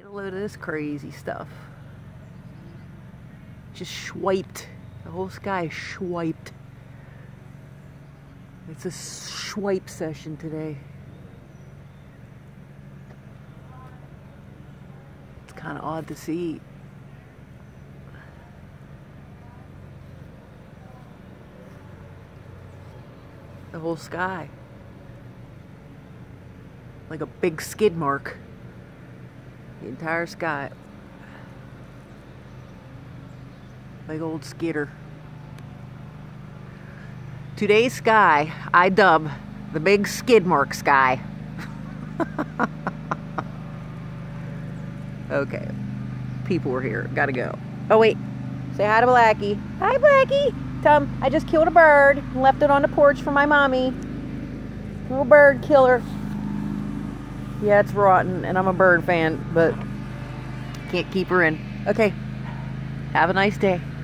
a load of this crazy stuff. Just swiped. The whole sky is swiped. It's a swipe session today. It's kind of odd to see. The whole sky. Like a big skid mark. The entire sky. Big old skidder. Today's sky, I dub the big skid mark sky. Okay. People were here. Gotta go. Oh, wait. Say hi to Blackie. Hi, Blackie. Tell him I just killed a bird and left it on the porch for my mommy. Little bird killer. Yeah, it's rotten, and I'm a bird fan, but can't keep her in. Okay. Have a nice day.